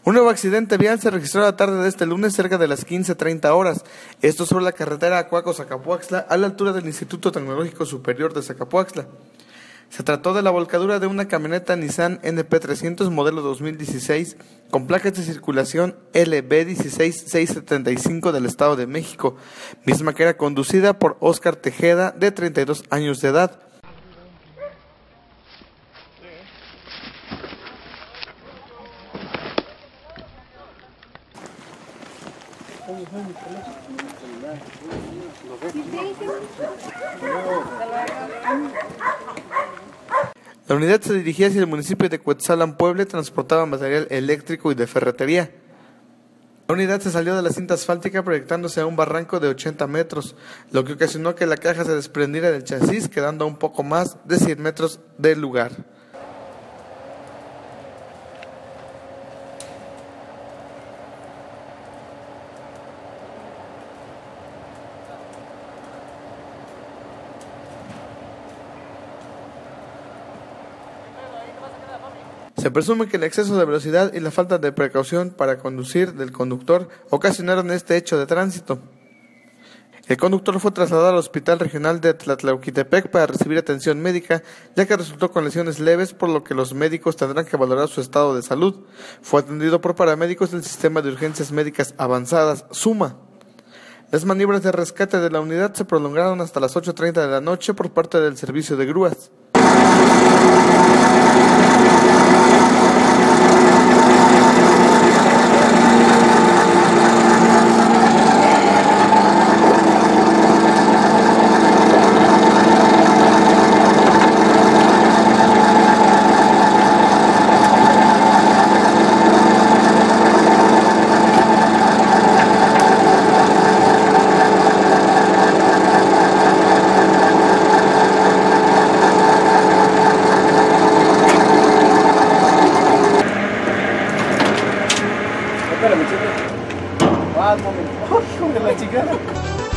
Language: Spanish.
Un nuevo accidente vial se registró la tarde de este lunes cerca de las 15:30 horas. Esto sobre la carretera Acuaco-Zacapuaxtla, a la altura del Instituto Tecnológico Superior de Zacapuaxtla. Se trató de la volcadura de una camioneta Nissan NP300 modelo 2016 con placas de circulación LB16675 del Estado de México, misma que era conducida por Óscar Tejeda, de 32 años de edad. La unidad se dirigía hacia el municipio de Cuetzalan, Puebla, y transportaba material eléctrico y de ferretería. La unidad se salió de la cinta asfáltica proyectándose a un barranco de 80 metros, lo que ocasionó que la caja se desprendiera del chasis, quedando a un poco más de 100 metros del lugar. Se presume que el exceso de velocidad y la falta de precaución para conducir del conductor ocasionaron este hecho de tránsito. El conductor fue trasladado al Hospital Regional de Tlatlauquitepec para recibir atención médica, ya que resultó con lesiones leves, por lo que los médicos tendrán que valorar su estado de salud. Fue atendido por paramédicos del Sistema de Urgencias Médicas Avanzadas, SUMA. Las maniobras de rescate de la unidad se prolongaron hasta las 8:30 de la noche por parte del servicio de grúas. Espérame, chica. Ah, un momento. ¡Hijo de la chica!